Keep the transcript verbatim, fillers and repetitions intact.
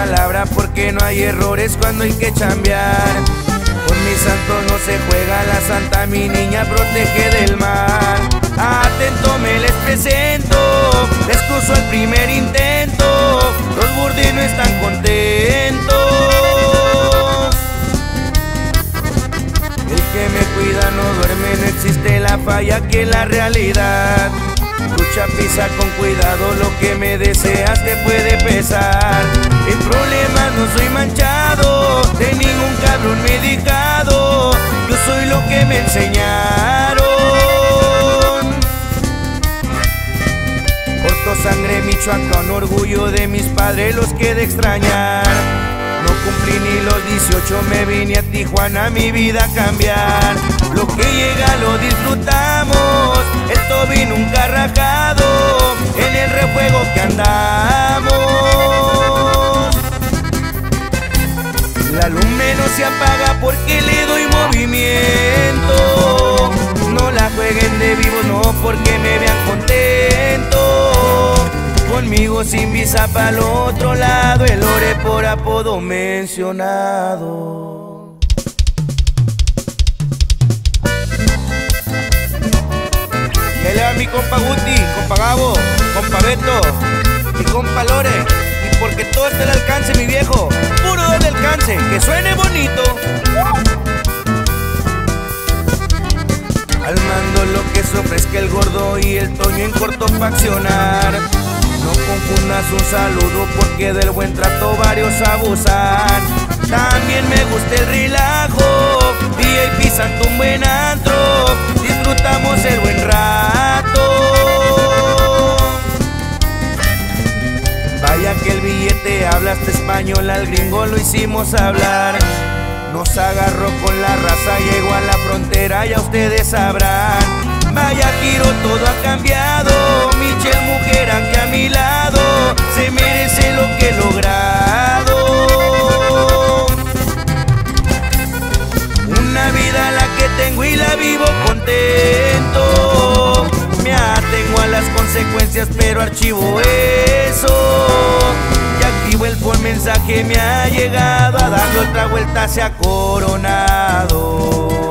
palabra porque no hay errores cuando hay que chambear. Con mis santos no se juega, la santa mi niña protege del mal. Atento me les presento, les cruzo el primer intento, los burdis no están contentos. El que me cuida no duerme, no existe la falla que la realidad. Lucha, pisa con cuidado, lo que me deseas te puede pesar. En problemas no soy manchado, de ningún cabrón medicado, yo soy lo que me enseñaron. Corto sangre Michoacán, orgullo de mis padres, los que de extrañar. No cumplí ni los dieciocho, me vine a Tijuana, mi vida a cambiar. Lo que llega lo disfrutamos, el Toby nunca rajado, en el refuego que andamos. La lumbre no se apaga porque le doy movimiento. No la jueguen de vivo, no porque me vean contento. Conmigo sin visa para el otro lado, el ore por apodo mencionado. Ya le va mi compa Guti, compa Gabo, compa Beto y compa Lore. Y porque todo está al alcance, mi viejo, puro del alcance, que suene bonito. Al mando lo que se ofrezca el gordo y el Toño en corto pa' accionar. No confundas un saludo porque del buen trato varios abusan. También me gusta el relajo, D J P Santo un buen antro, disfrutamos el buen rato. Vaya que el billete habla hasta español, al gringo lo hicimos hablar. Nos agarró con la raza, llegó a la frontera, ya ustedes sabrán. Vaya giro, todo ha cambiado, Michelle mujer aquí a mi lado, se merece lo que he logrado. Una vida la que tengo y la vivo contento. Me atengo a las consecuencias pero archivo eso. Y activo el por mensaje me ha llegado, a darle otra vuelta se ha coronado.